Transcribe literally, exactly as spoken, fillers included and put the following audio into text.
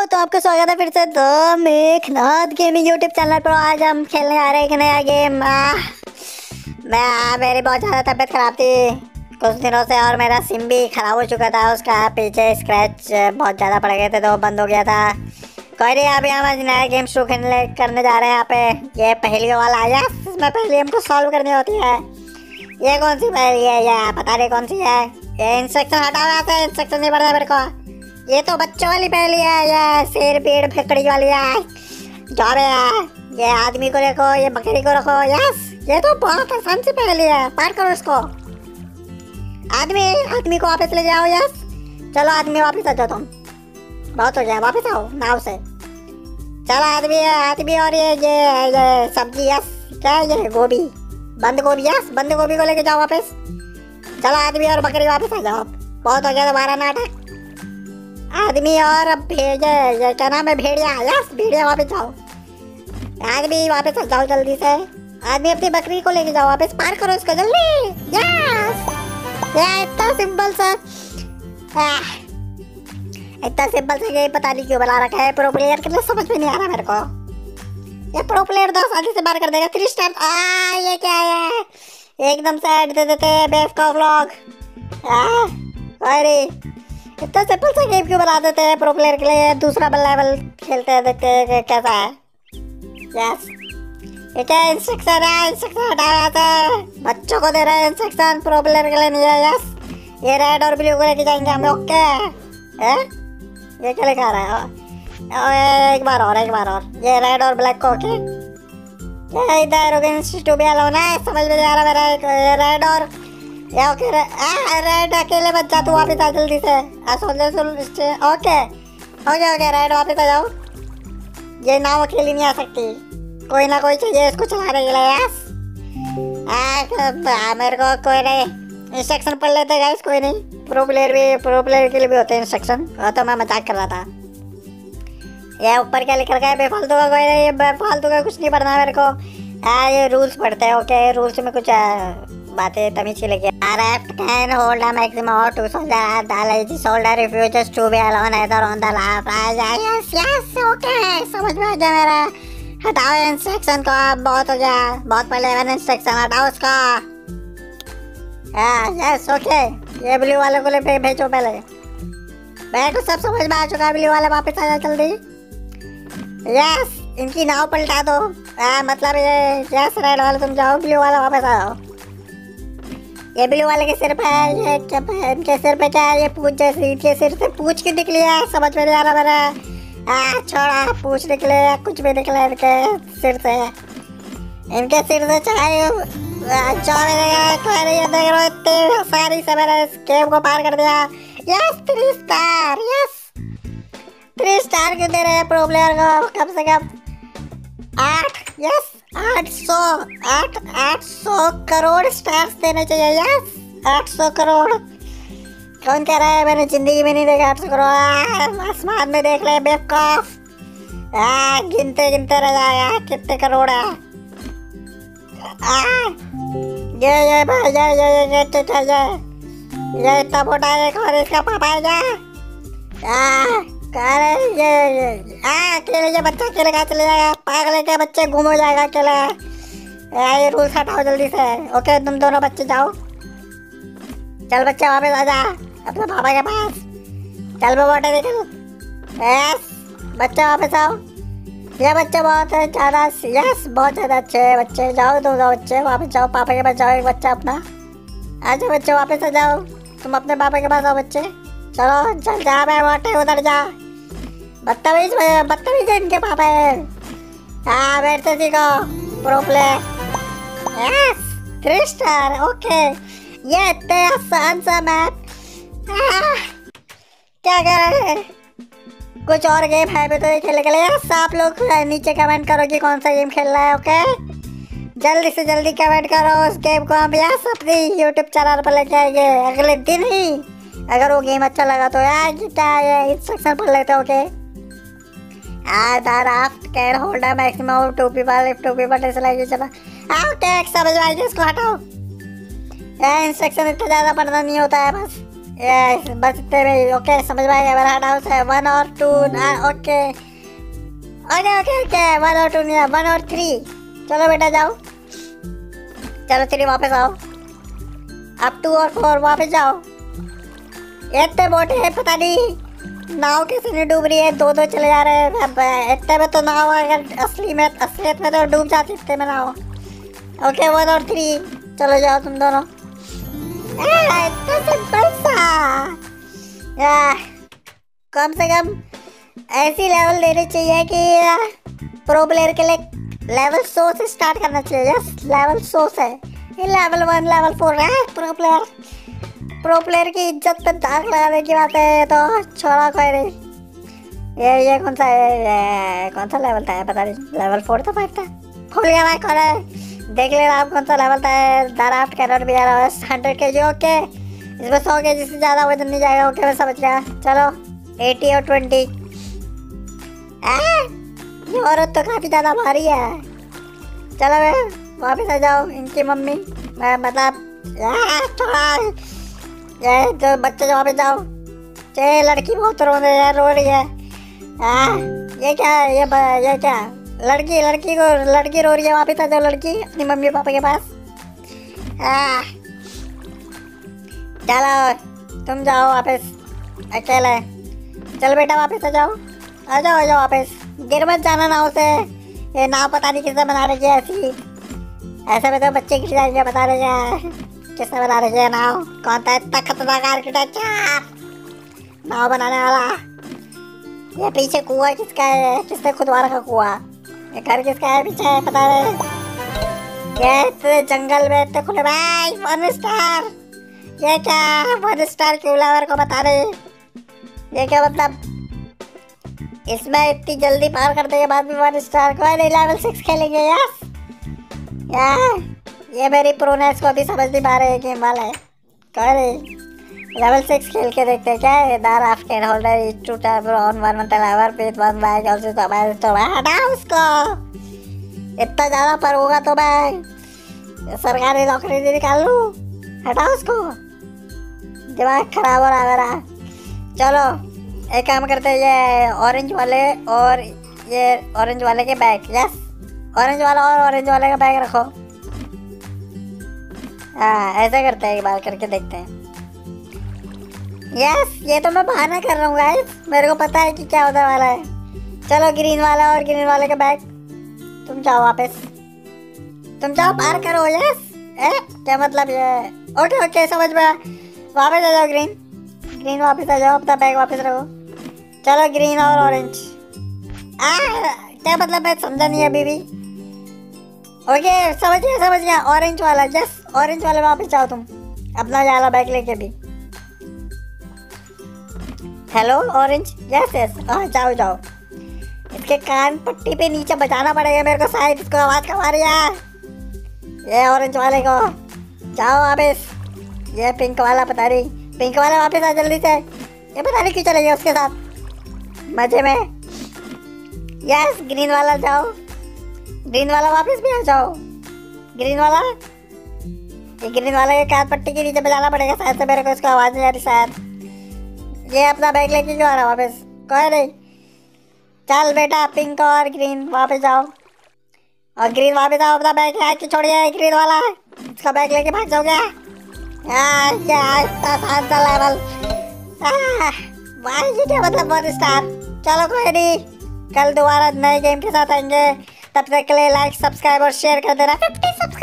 तो आपका स्वागत है फिर से the Meghnath gaming YouTube channel पर। आज हम खेलने आ रहे हैं एक नया गेम। मैं मेरी बहुत ज़्यादा तबीयत खराब थी कुछ दिनों से और मेरा सिम भी ख़राब हो चुका था। उसका पीछे स्क्रैच बहुत ज़्यादा पड़ गए थे तो बंद हो गया था। कोई नहीं, अभी हम आज नया गेम शुरू करने करने जा रहे हैं। यहाँ पे ये पहेलियों वाला आया, इसमें पहेली हमको सॉल्व करनी होती है। ये कौन सी पहेली है? ये पता नहीं कौन सी है। ये इंस्ट्रक्शन हटाओ यहाँ से, इंस्ट्रक्शन नहीं पड़ता मेरे को। ये तो बच्चों वाली पहेली है। ये शेर पेड़ फेकड़ी वाली है। जा रहे हैं, ये आदमी को देखो, ये बकरी को रखो। यस, ये तो बहुत आसान सी पहेली है, पार करो इसको। आदमी आदमी को वापस ले जाओ। यस, चलो आदमी वापस आ जाओ। तुम बहुत हो गया, वापस आओ नाव से। चलो आदमी आदमी और ये ये ये सब्जी। यस, क्या है ये? गोभी, बंद गोभी। यस, बंद गोभी को लेके जाओ वापस। चलो आदमी और बकरी वापस आ जाओ। बहुत हो गया तुम्हारा नाटक। आदमी और भेजे ये क्या नाम है? भेड़िया। यस, भेड़िया वापस जाओ। आदमी वापस आ जाओ जल्दी से। आदमी अपनी बकरी को लेके जाओ वापस। पार करो इसको जल्दी। यस, ये इतना सिंपल सा इतना सिंपल सा गेम पता नहीं क्यों बना रखा है। प्रो प्लेयर के लिए समझ में नहीं आ रहा मेरे को। ये प्रो प्लेयर तो आसानी से पार कर देगा। Three star. आ ये क्या है? एकदम से ऐड दे देते हैं बेवकूफ लोग। अरे इतना सिंपल सा गेम क्यों बना देते हैं प्रो प्लेयर के लिए? दूसरा लेवल खेलते हैं, देखते हैं कैसा है। यस, ये क्या इंस्ट्रक्शन है? इंस्ट्रक्शन हटाओ यहाँ से। बच्चों को दे रहे हैं इंस्ट्रक्शन, प्रो प्लेयर के लिए नहीं है। यस, ये रेड और ब्लू को लेके जाएंगे हम। ओके है, ये क्या लिखा रहा है? एक बार और एक बार और ये रेड और ब्लैक को। ओके, ये इधर इंस्टीट्यूट भी अलाउ ना है, समझ में नहीं आ रहा मेरा। रेड और या ओके रे, आ रेड अकेले बच जा तू। वापस आ जल्दी से। आ soldier soldier. Okay okay okay red वापस आ जाओ। ये नाव अकेली नहीं आ सकती, कोई ना कोई चाहिए इसको चलाने के लिए। यस, आ मेरे को कोई नहीं इंस्ट्रक्शन पढ़ लेते गाइस। कोई नहीं, प्रो प्लेयर भी प्रो प्लेयर के लिए भी होते हैं इंस्ट्रक्शन। तो मैं मजाक कर रहा था। ये ऊपर क्या लिख रखा है? बेफालतू का कोई नहीं, बेफालतू का कुछ नहीं पढ़ना मेरे को। हाँ, ये रूल्स पढ़ते हैं। ओके, रूल्स में कुछ बातें तमीज के लेके। Left can hold a maximum of two soldiers. The lazy soldier refuses to be alone either on the left. Yes yes okay, समझ में आ गया मेरा। हटाओ इंस्ट्रक्शन को, अब बहुत हो गया, बहुत पहले मैंने इंस्ट्रक्शन हटाओ उसका। हाँ यस ओके, ये ब्लू वाले को ले भेजो पहले। मेरे को सब समझ में आ चुका है। ब्लू वाले वापस आ जाओ जल्दी। यस, इनकी नाव पलटा दो। आ, मतलब ये यस, रेड वाले तुम जाओ, ब्लू वाला वापस आ जाओ। ये ब्लू वाले के सिर पे है, ये क्या है? इनके सिर पे क्या है? ये पूछ जैसी, इनके सिर से पूछ क्यों निकली है? समझ में नहीं आ रहा मेरा। आ छोड़ा, पूछ निकले, कुछ भी निकले इनके सिर से। इनके सिर से चाहे चौड़े देख रहे हो, इतनी सारी से मैंने इस गेम को पार कर दिया। Yes, three star. Yes, three star क्यों दे रहे हैं प्रो प्लेयर को? कम से कम आठ। यस, आठ सौ आठ आठ सौ करोड़ स्टार्स देने चाहिए। यस, आठ सौ करोड़। कौन कह रहा है? मैंने जिंदगी में नहीं देखा आठ सौ करोड़। आसमान में देख ले बेवकूफ। गिनते गिनते रह जाएगा कितने करोड़ है। आ, ये ये भाई ये ये ये ये ये ये ये इतना मोटा है। और इसका पापा है क्या? आ ये ये आ अकेले ये बच्चा अकेले कहाँ चले जाएगा? पागल के बच्चे गुम हो जाएगा अकेले। ये रूल्स हटाओ जल्दी से। ओके, तुम दोनों बच्चे जाओ। चल बच्चे वापस आ जा अपने पापा के पास। चल बेटा निकल। यस, बच्चे वापस आओ। ये बच्चे बहुत ज़्यादा, यस बहुत ज़्यादा अच्छे बच्चे। जाओ दो दो बच्चे वापस जाओ, पापा के पास जाओ। एक बच्चा अपना आ जाओ, बच्चे वापस आ जाओ। तुम अपने पापा के पास आओ बच्चे। चलो चल जा, मैं मोटे उधर जा। बदतमीज बदतमीज इनके पापा है। हाँ, मेरे से सीखो pro player. Yes, three star. Okay, ये इतने आसान सा मैप। क्या कर रहे हैं? कुछ और गेम है भी तो ये खेलने के लिए। यस, आप लोग नीचे कमेंट करो कि कौन सा गेम खेलना है। ओके, जल्दी से जल्दी कमेंट करो। उस गेम को हम यस अपनी यूट्यूब चैनल पर लेके आएंगे अगले दिन ही। अगर वो गेम अच्छा लगा तो यार क्या है, इंस्ट्रक्शन पढ़ लेते हो। Okay, the raft can hold a maximum of two people if two people dislike each other. Okay, समझ में आ गया, इसको हटाओ। इंस्ट्रक्शन इतना ज़्यादा पढ़ना नहीं होता है, बस यस बस इतने में। ओके समझ में आ गया, मेरा हाउस है वन और two. Okay okay okay okay one और टू नहीं, वन और थ्री। चलो बेटा जाओ, चलो थ्री वापस आओ। अब टू और फोर वापस जाओ। इतने मोटे हैं, पता नहीं नाव कैसे नहीं डूब रही है, दो दो चले जा रहे हैं। अब इतने में तो नाव अगर असली में असलियत में तो डूब जाती इतने में नाव। ओके वन और थ्री, चलो जाओ तुम दोनों। कम से कम ऐसी लेवल देनी चाहिए कि प्रो प्लेयर के लिए लेवल सौ से स्टार्ट करना चाहिए। यस लेवल सौ से, ये लेवल वन लेवल फोर है। प्रो प्लेयर प्रो प्लेयर की इज्जत पे दाग लगाने की बात है तो छोड़ा कोई नहीं। ये ये कौन सा है, ये कौन सा लेवल था पता नहीं, लेवल फोर था फाइव था, भूल गया मैं कौन है। देख लेना आप कौन सा लेवल था। ड्राफ्ट कैनॉट भी आ रहा है हंड्रेड के जी। ओके इसमें सौ के जी से ज़्यादा वजन नहीं जाएगा। ओके मैं समझ गया। चलो एटी और ट्वेंटी। ये औरत तो काफ़ी ज़्यादा भारी है। चलो मैं वापस आ जाओ इनकी मम्मी, मैं मतलब थोड़ा ये जो बच्चे जो वापस जाओ। चे लड़की बहुत रो रही है रो रही है। आ, ये क्या है, ये ये क्या लड़की लड़की को लड़की रो रही है। वापस आ जाओ लड़की अपनी मम्मी पापा के पास। आ, चलो तुम जाओ वापस अकेले। चल बेटा वापस आ जाओ, आ जाओ आ जाओ वापस। गिर मत जाना नाव से, ये नाव पता नहीं किसने बना रही है ऐसी। ऐसे में तो बच्चे गिर जाएंगे। बता रहे हैं किसने बना रही है नाव, कौन था इतना खतरनाक आर्किटेक्चर नाव बनाने वाला। ये पीछे कुआं किसका है, किसने खुदवा रखा कुआं। ये घर किसका है पीछे पता नहीं। ये इतने जंगल में इतने खुले भाई वन स्टार। ये क्या वन स्टार क्यों लेवर को बता रहे, ये क्या मतलब इसमें इतनी जल्दी पार करने के बाद भी वन स्टार को नहीं लेवल सिक्स खेलेंगे। यस यार ये मेरी प्रोनेस को अभी समझ नहीं पा रहे हैं गेम वाले। कह रहे लेवल सिक्स खेल के देखते हैं क्या है। There after holder is to tap on one one level with one bag also तो मैं तो मैं हटा उसको। इतना ज़्यादा पर होगा तो मैं सरकारी नौकरी से निकाल लूँ। हटा उसको, दिमाग खराब हो रहा है मेरा। चलो एक काम करते हैं, ये ऑरेंज वाले और ये ऑरेंज वाले के बैग। यस ऑरेंज वाला और ऑरेंज वाले का बैग रखो। हाँ ऐसा करते हैं, एक बार करके देखते हैं। यस ये तो मैं बहाना कर रहा हूँ गाइस, मेरे को पता है कि क्या होने वाला है। चलो ग्रीन वाला और ग्रीन वाले का बैग, तुम जाओ वापस, तुम जाओ पार करो। यस ए क्या मतलब ये। ओके ओके समझ में, वापस आ जाओ ग्रीन ग्रीन वापस आ जाओ, अपना बैग वापस रखो। चलो ग्रीन और ऑरेंज। आ क्या मतलब मैं समझा नहीं अभी भी। ओके समझ गया समझ गया, ऑरेंज वाला। जस ऑरेंज वाले वापस जाओ तुम अपना वाला बैग लेके भी। Hello orange. यस यस हाँ जाओ जाओ। इसके कान पट्टी पे नीचे बजाना पड़ेगा मेरे को, शायद इसको आवाज़ कम आ रही है। ये ऑरेंज वाले को जाओ वापस। ये पिंक वाला पता नहीं, पिंक वाला वापस आ जल्दी से। ये पता नहीं क्यों चले गए उसके साथ मजे में। यस ग्रीन वाला जाओ, ग्रीन वाला वापस भी आ जाओ। ग्रीन वाला, ये ग्रीन वाला के कान पट्टी के नीचे बजाना पड़ेगा शायद से, मेरे को इसको आवाज़ नहीं आ रही शायद। ये अपना बैग लेके क्यों आ रहा वापस, कोई नहीं। चल बेटा पिंक और ग्रीन वापस जाओ, और ग्रीन वापस आओ। अपना बैग यहाँ क्यों छोड़िए, ग्रीन वाला इसका बैग लेके भाग जाओगे। यार क्या इतना आसान सा लेवल, वाह ये क्या मतलब वन स्टार। चलो कोई नहीं, कल दोबारा नए गेम के साथ आएंगे। तब तक के लिए लाइक सब्सक्राइब और शेयर कर देना। फिफ्टी